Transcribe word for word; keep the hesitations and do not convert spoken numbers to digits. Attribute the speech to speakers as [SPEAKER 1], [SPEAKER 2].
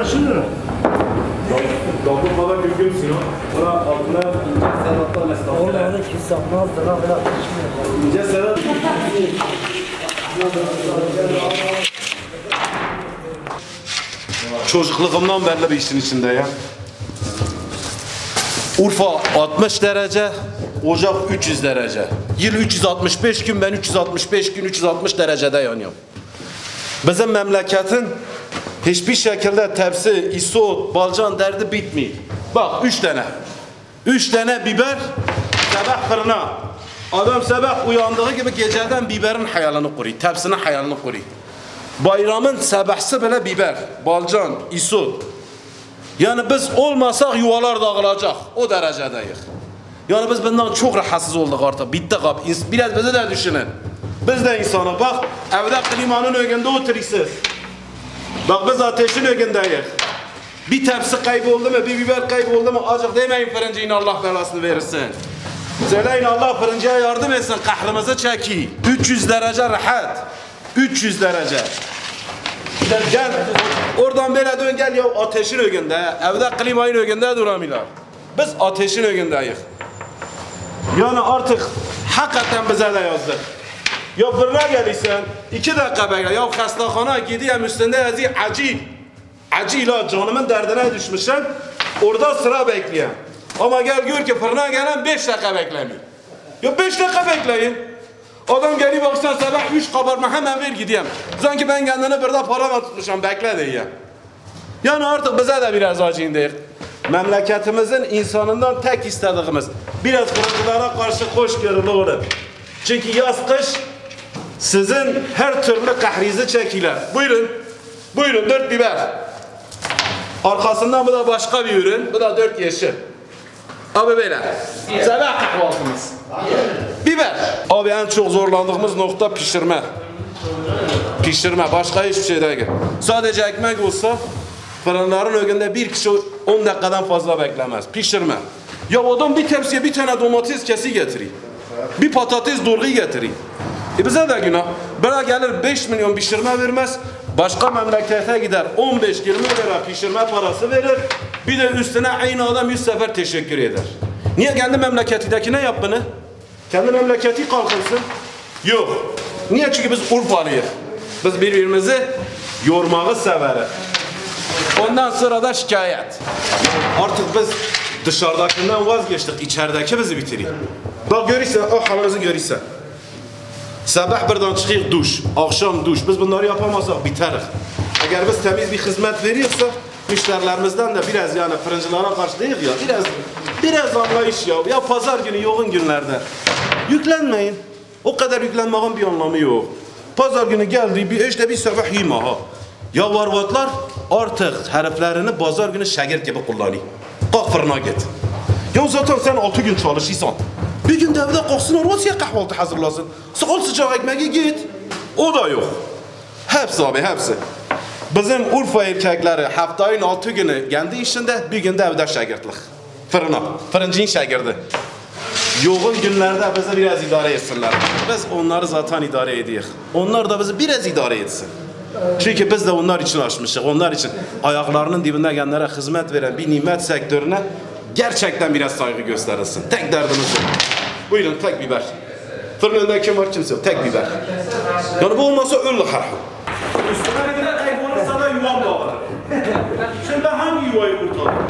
[SPEAKER 1] şunu.
[SPEAKER 2] Dokunmadan mümkünsün o. Buna altına ince sedatlar mesela.
[SPEAKER 1] Orada kimse almazdı lan, böyle atışmıyor.
[SPEAKER 2] İnce sedat. Çocukluğumdan beri bir işin içinde ya. Urfa altmış derece, Ocak üç yüz derece. Yıl üç yüz altmış beş gün, ben üç yüz altmış beş gün üç yüz altmış derecede yanıyorum. Bizim memleketin hiçbir şekilde tepsi, isot, balcan derdi bitmiyor. Bak üç tane. Üç tane biber, sabah fırına. Adam sabah uyandığı gibi geceden biberin hayalini kuruyor, tepsinin hayalini kuruyor. Bayramın sabahsı bile biber, balcan, isot. Yani biz olmasak yuvalar dağılacak, o derecedeyiz. Yani biz bundan çok rahatsız olduk artık, bittik abi. Biraz bizi de düşünün. Biz de insana bak, evde klimanın önünde oturuyorsunuz. Bak biz ateşin önündeyiz. Bir tepsi kayboldu mu, bir biber kayboldu mu, acık demeyin fırıncının Allah belasını verirsin. Söyleyin Allah fırıncıya yardım etsin, kahrımızı çeki. üç yüz derece rahat. üç yüz derece. Gel, oradan böyle dön gel ya, ateşin önünde, evde klimanın önünde duramıyorlar. Biz ateşin önündeyiz. Yani artık hakikaten bize de yazdık. Ya fırına gelirsen, iki dakika bekle. Ya hastahana gideyim üstünde yazıyor acil. Acil ha, canımın derdine düşmüşüm. Orada sıra bekleyen. Ama gel gör ki fırına gelen beş dakika beklemiyor. Ya beş dakika bekleyin. Adam geliyor baksan sabah üç kabarma hemen ver gideyim. Sanki ben kendini burada para tutmuşum, bekle diye. Yani artık bize de biraz acıyın değil. Memleketimizin insanından tek istediğimiz biraz fırıncılara karşı hoşgörülü olun. Çünkü yaz kış sizin her türlü kahrizi çekiler. Buyurun. Buyurun dört biber. Arkasından bu da başka bir ürün. Bu da dört yeşil. Abi böyle. Sabah kahvaltımız. Biber. Abi en çok zorlandığımız nokta pişirme. Pişirme. Başka hiçbir şey değil. Sadece ekmek olsa fırınların önünde bir kişi on dakikadan fazla beklemez. Pişirme. Ya adam bir tepsiye bir tane domates kesi getiriyor. Bir patates dolgu getiriyor. E bize de günah. Bana gelir beş milyon pişirme vermez. Başka memlekete gider on beş yirmi lira pişirme parası verir. Bir de üstüne aynı adam yüz sefer teşekkür eder. Niye kendi memleketindekine yap bunu? Kendi memleketi kalkınsın. Yok. Niye? Çünkü biz Urfalıyız. Biz birbirimizi yormağı severiz. Ondan sonra da şikayet. Artık biz dışarıdakinden vazgeçtik. İçerideki bizi bitiriyor. Bak görürsen, o halimizi görürsen. Sabah birden çıkıyor duş, akşam duş. Biz bunları yapamazsak biteriz. Eğer biz temiz bir hizmet veriyorsak, müşterilerimizden de biraz yani fırıncılara karşı değil ya, biraz biraz anlayış ya. Ya pazar günü yoğun günlerde yüklenmeyin. O kadar yüklenmenin bir anlamı yok. Pazar günü geldi bir işte bir sabah yiyeyim ha. Ya varvatlar artık heriflerini pazar günü şagird gibi kullanıyor. Kalk fırına git. Ya zaten sen altı gün çalışırsan. Bir gün de evde kalksın oraya kahvaltı hazırlasın. Sıkıl sıcak ekmeği git. O da yok. Hepsi abi hepsi. Bizim Urfa erkekleri haftanın altı günü kendi işinde, bir günde evde şagirdlik. Fırına, fırıncının şagirdi. Yoğun günlerde bizi biraz idare etsinler. Biz onları zaten idare ediyoruz. Onlar da bizi biraz idare etsin. Çünkü biz de onlar için açmışız. Onlar için ayaklarının dibinde kendilerine hizmet veren bir nimet sektörüne gerçekten biraz saygı gösterilsin. Tek derdimiz bu. Buyurun tek biber. Fırın önünde kim var kimse yok. Tek biber. Yani bu olmasa öldü harfı. Üstüne bir de kaybolursa da yuvam dağılır. Şimdi ben hangi yuvayı kurtardım?